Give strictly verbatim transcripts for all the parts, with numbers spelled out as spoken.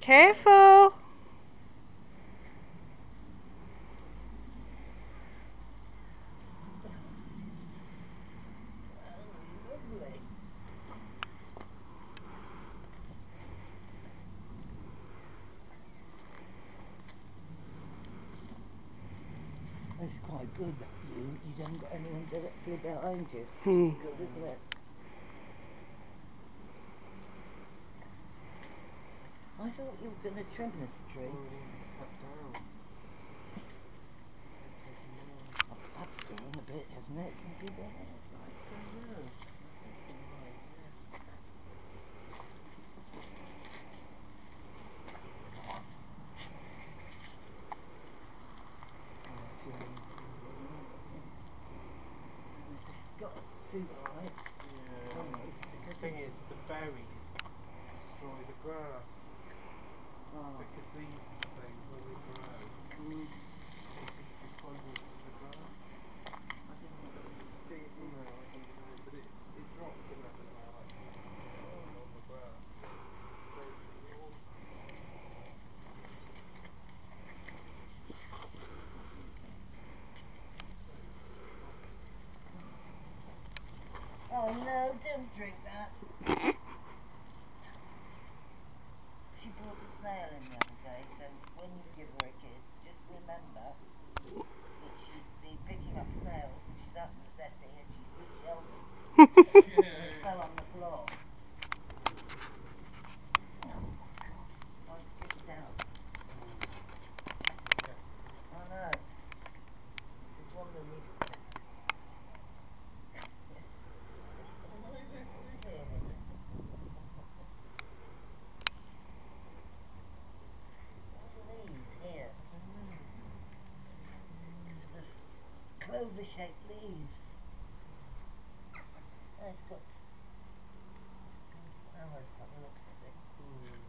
Careful. It's quite good that you, you don't got anyone directly behind you. Hmm. Good, isn't it? I thought you were going to trim this tree. Cut down. Oh, that's grown a bit, hasn't it, since you've been here? Got too high. Yeah. The thing is, the berries destroy the grass. Oh. Because these things, when they grow, Mm. it crumbles to the grass. I didn't know. Do you, you know, I don't know, but it, it drops in that little like hole on the grass. So you're Oh no, don't drink that. She brought a snail in the other day, so when you give her a kiss, just remember that she's been picking up snails and she's up in the settee and she's re-shelving. yeah. It fell on the floor. Oh God, I spit it out. I know. It's one that needs to be. Here. Sort of clover-shaped leaves. And it's got flowers by the looks of it. Mm.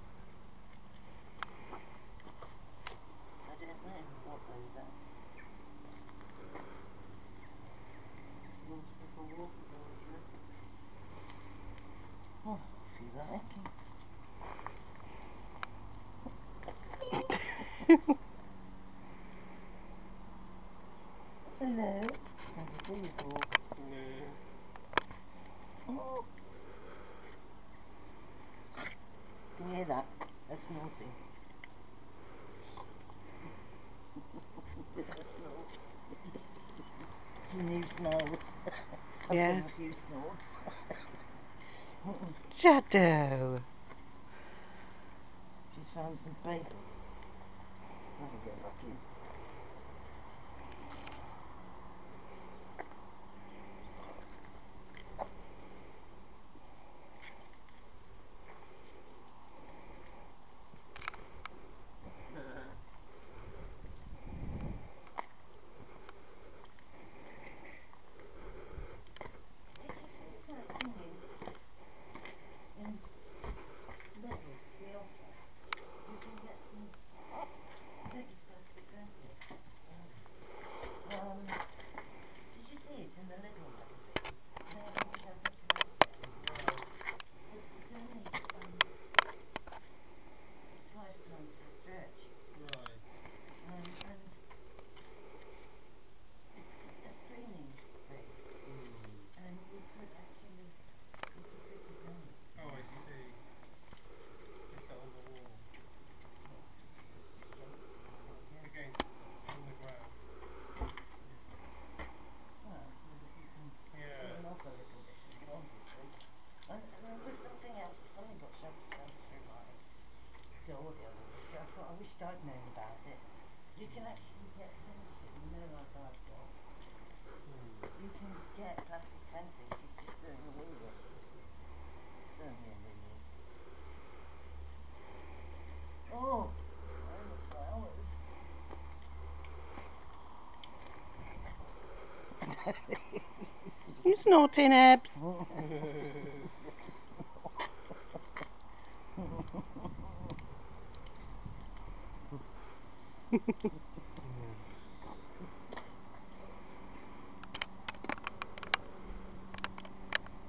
I don't know what those are. You want to go for a walk with Marjorie? Oh, if you like it. Hello. How do you talk? No. Oh. Can you hear that? That's naughty. Did I snort? It's a new snort. I've Yeah. done a few snorts. Shadow. She's found some paper. That'll get lucky. Um, did you see it in the Lidl magazine? No, I think it hasn't come out yet. But it's only um, five pounds a stretch. Right. Um, and it's a streaming thing. Mm. And you could actually, you could stick it down. Oh, I see. Stick it on the wall. Against, Against, on the ground. well, so that you can Yeah. clean off a little bit if you wanted to. And, and there was something else, something got shoved, shoved through my door the other week. I thought I wished I'd known about it. You can actually get fencing, you know, like I've got. Mm. You can get plastic fencing, she's just doing away with it. Certainly an idiot. Oh, and the flowers. You snorting, Ebs.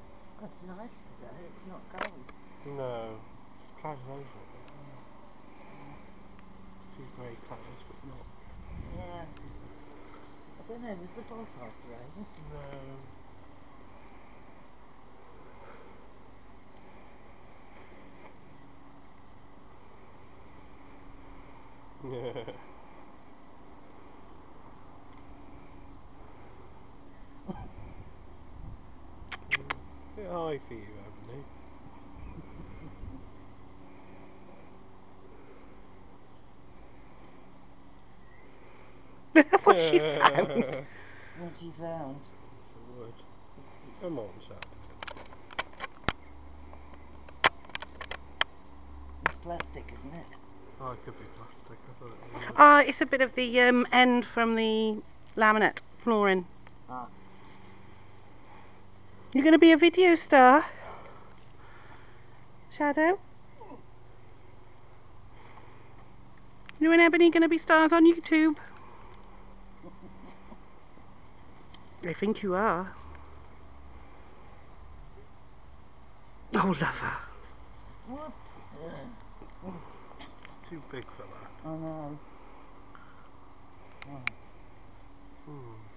It's nice today, it's not cold. No, it's clouded over a bit. He's very close, but not. Yeah. I don't know, was the forecast rain? No. Yeah. It's a bit high for you, Ebony. What she found? What you found? It's a wood. Come on, chap. It's plastic, isn't it? Oh, it could be plastic. I thought it was wood. Ah, it's a bit of the um, end from the laminate flooring. Ah. You're going to be a video star, Shadow? You and Ebony going to be stars on YouTube? I think you are. Oh, lover. What? It's too big for that. I know. Oh. Hmm.